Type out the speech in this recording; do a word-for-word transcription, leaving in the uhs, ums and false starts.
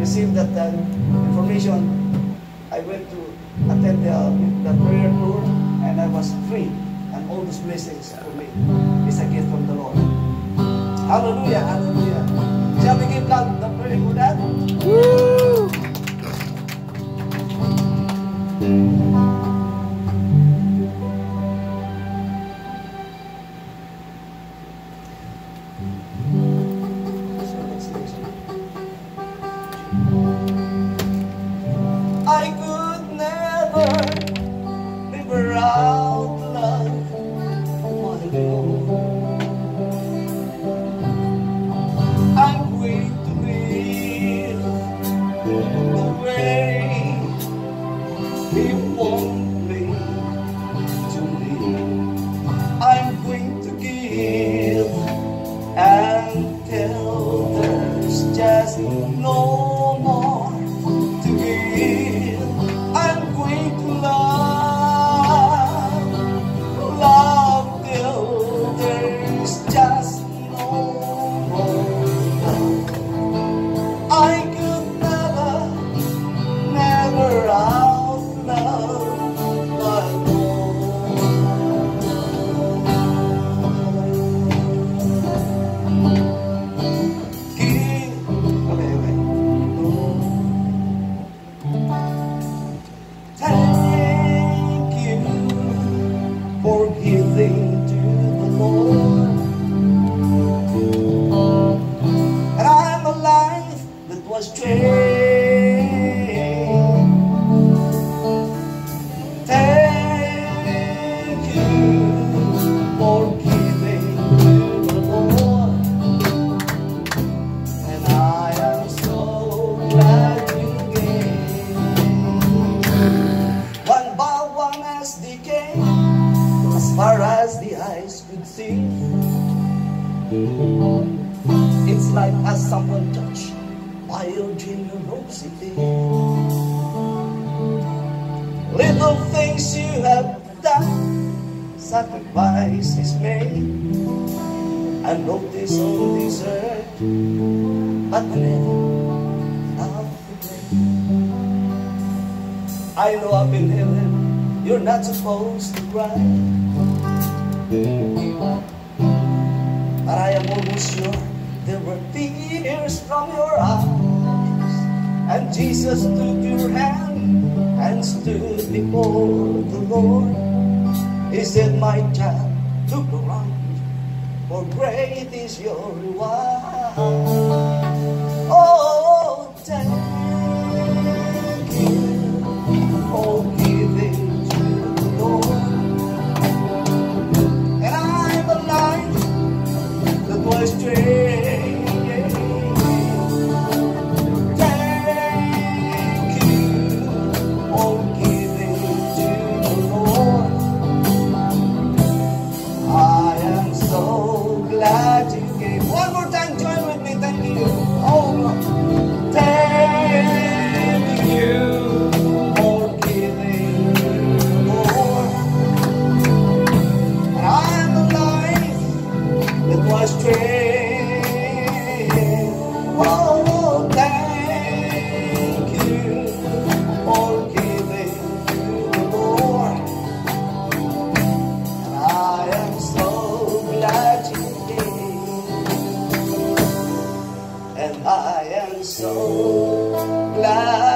received that uh, information, I went to attend the, the prayer tour, and I was free. And all those blessings for me is a gift from the Lord. Hallelujah, hallelujah. Shall we give God the praise for that? Woo! I could never live out love on my own. I'm going to live the way He wants me to live. I'm going to give until there's just no more to give. I'm going to love, love till there's just no more love. I could never, never outlove my Lord. Give, okay, okay. Thank you for giving to the Lord. And I'm a life that was trained. Thank you for giving to the Lord. And I am so glad you gave. One by one as they came, as far as the eyes could see. It's like as someone touched by your generosity. Little things you have done, sacrifices made, and notice on this earth, but never out to play. I know up in heaven, you're not supposed to cry, but I am almost sure there were tears from your eyes, and Jesus took your hand and stood before the Lord. He said, my child, look around, for great is your reward. Oh, thank you for giving to the Lord. And I'm a life that was trained. Glad you gave. One more time, join with me. Thank you. Oh, thank you for giving, Lord. And I'm a life that was trained. Oh, thank you for giving, Lord. And I am so glad you. And I am so glad